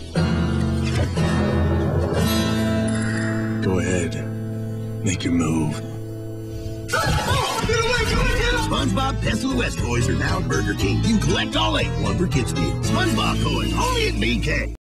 Go ahead. Make your move. SpongeBob Pest of the West toys are now at Burger King. You collect all 8, 1 for kids meal. SpongeBob toys, only at BK.